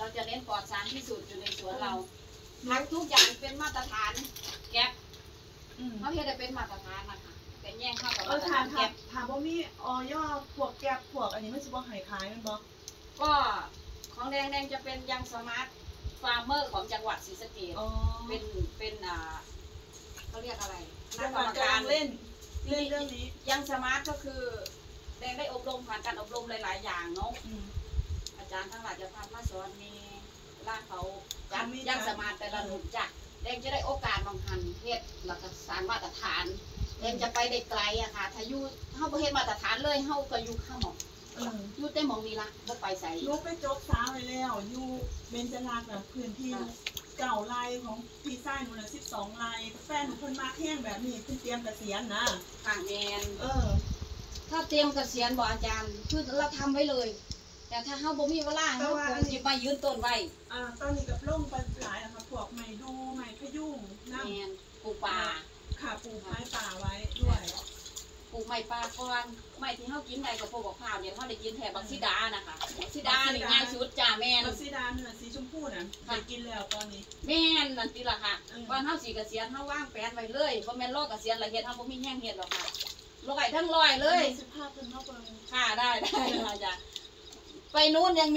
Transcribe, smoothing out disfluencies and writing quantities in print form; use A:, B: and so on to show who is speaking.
A: เราจะเน้นปลอดสารที่สุดอยู่ในสวนเราผักทุกอย่างเป็นมาตรฐานแก๊ปเขาเฮ็ดได้เป็นมาตรฐานนะคะเป็นแย่งเข้ากับมาตรฐานแก๊ป
B: ถามว่ามีย่อพวกแก๊ปพวกอันนี้ไม่ใช่ว่าหายขายมันบอก
A: ก็ของแดงจะเป็นยังสมาร์ทฟาร์มเมอร์ของจังหวัดศรีสะเกษเป็นเขาเรียกอะไรนักกรรมการเล่นเรื่องนี้ยังสมาร์ทก็คือแดงได้อบรมผ่านการอบรมหลายๆอย่างเนาะอาจารย์ทั้งหลายจะพามาสอนมีร่างเขายังสมาร์ทแต่ละหนุ่มจักแดงจะได้โอกาสบางทันเฮ็ดหลักสารมาตรฐานแดงจะไปได้ไกลอะค่ะถ้าอยู่เข้าประเทศมาตรฐานเลยเข้าก็อยู่ข้ามหมอกอยู่เต้มองมีละบ่ไปใส่
B: ลูกไปจบสาวไปแล้วอยู่เบญจราษฎร์พื้นที่เก่าลายของพี่ไส้หนูน่ะ12 ลายแฟนหนูคนมาแห้งแบบนี้คือเตรียมเกษียณนะ
A: ค่ะแมนถ้าเตรียมเกษียณบอกอาจารย์คือเราทำไว้เลยแต่ถ้าเฮาบ่มีเวลาเฮาคงสิไปยืนต้นไว้
B: ตอนนี้กับล่มไปหลายนะคะพวกไม้ดูไม้พยุงน้ำ
A: แมนปลูกป่า
B: ค่ะปลูกไม้ป่าไว้ด้วย
A: ปลูกไม้ป่าก่อนไม้ที่เฮากินได้กับพวกบักพร้าวเนี่ยเฮาได้กินแถบบักซีดานะคะบักซีดานี่ง่ายสุดจ้าแม่น
B: บักซีดาเนื้อสีชมพูน่ะได้กินแล้วตอนนี้
A: แม่นนั่นติล่ะค่ะก่อนเฮาสิเกษียณเฮาวางแผนไว้เลยบ่แม่นรอเกษียณแล้วเฮ็ดเฮาบ่มีแห้งเฮ็ดหรอกค่ะร้อยทั้งร้อยเลย
B: 15 เป็นเท่าเบิ่ง
A: ค่ะได้ค่ะจ้ะไปนู้นยัง